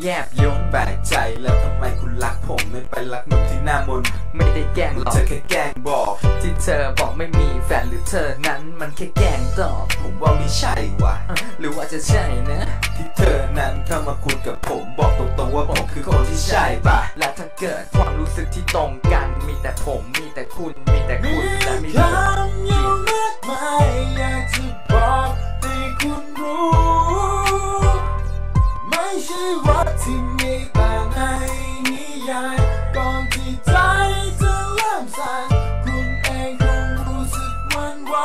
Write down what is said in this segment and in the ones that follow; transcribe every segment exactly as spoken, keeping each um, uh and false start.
แยบยงแปลกใจแล้วทำไมคุณรักผมไม่ไปรักหนุ่มที่หน้ามนไม่ได้แกล้งหรอกเธอแค่แกล้งบอกที่เธอบอกไม่มีแฟนหรือเธอนั้นมันแค่แกล้งตอบผมว่าไม่ใช่ว่ะหรือว่าจะใช่นะที่เธอนั้นเข้ามาคุยกับผมบอกตรงๆว่าผมคือคนที่ใช่ป่ะและถ้าเกิดความรู้สึกที่ตรงกันมีแต่ผมมีแต่คุณมีแต่คุณและมีคำอยู่มากมายอยากจะบอกให้คุณรู้ไม่ใช่รักที่มีแต่ในนิยายก่อนที่ใจจะเริ่มสั่นคุณเองคงรู้สึกหวั่นไหว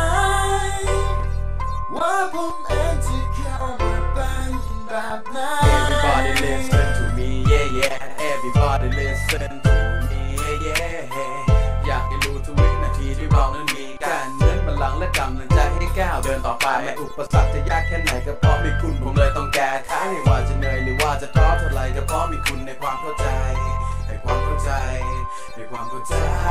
ว่าผมเองจะเข้ามาเป็นแบบนั้น Everybody listen to me yeah yeah Everybody listen to me yeah yeah อยากให้รู้ทุกวินาทีที่เรานั้นมีกันเหมือนพลังและกำลังใจให้ก้าวเดินต่อไปแม้อุปสรรคจะยากแค่ไหนก็เพราะมีคุณผมเลยต้องแก้ไขไม่ว่าจะเหนื่อยหรือว่าจะท้อเท่าไรก็เพราะมีคุณในความเข้าใจในความเข้าใจในความเข้าใจ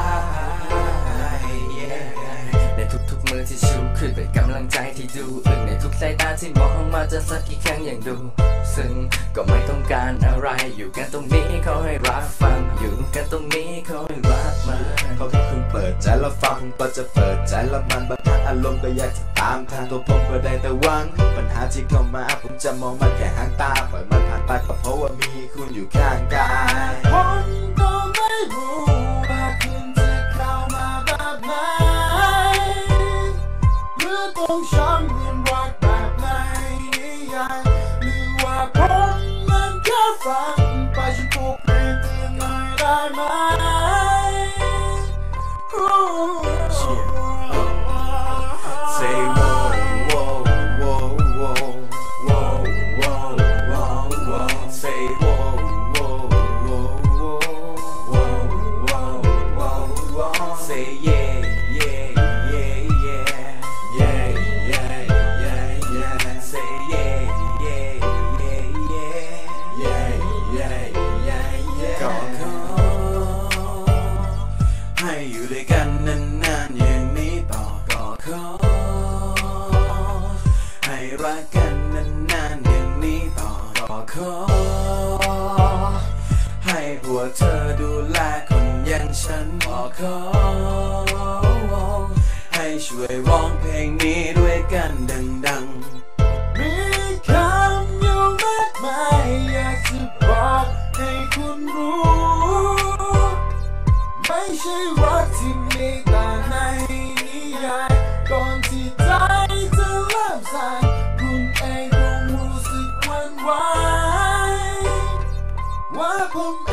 ในทุกๆมือที่ชูขึ้นเป็นกำลังใจที่ดูอึ้งในทุกสายตาที่มองมาจะสักกี่ครั้งอย่างดูซึ่งก็ไม่ต้องการอะไรอยู่กันตรงนี้เขาให้รับฟังอยู่กันตรงนี้เขาให้รับมาเขาแค่คุณเปิดใจแล้วฟังผมก็จะเปิดใจแล้วมันบรรทัดอารมณ์ก็อยากจะตามทางตัวผมก็ได้แต่หวังปัญหาที่เข้ามาผมจะมองมันแค่หางตาปล่อยมันผ่านไปก็เพราะว่ามีคุณอยู่ข้างกายผมก็ไม่รู้ว่าคุณจะเข้ามาแบบไหนหรือต้องช้ำเหมือนรักแบบในนิยายหรือว่าผมนั้นแค่ฝันไปฉันปลุกเปลี่ยนเตือนหน่อยได้ไหม Say whoa whoa whoa whoa whoa whoa whoa whoa Say whoa whoa whoa whoa whoa whoa whoa Say yeah yeah yeah yeah yeah yeah yeah yeah Say yeah yeah yeah yeah yeah yeah yeah yeah ก็ขอให้อยู่ด้วยกันนานๆอย่างนี้ต่อก็ขอให้รักกันนานๆอย่างนี้ต่อก็ขอให้พวกเธอดูแลคนอย่างฉันก็ขอให้ช่วยร้องเพลงนี้ด้วยกันดังๆมีคำอยู่มากมายอยากจะบอกให้คุณรู้ไม่ใช่รักที่มีแต่ในนิยายก่อนที่ใจจะเริ่มสั่นคุณเองคงรู้สึกหวั่นไหวว่าผม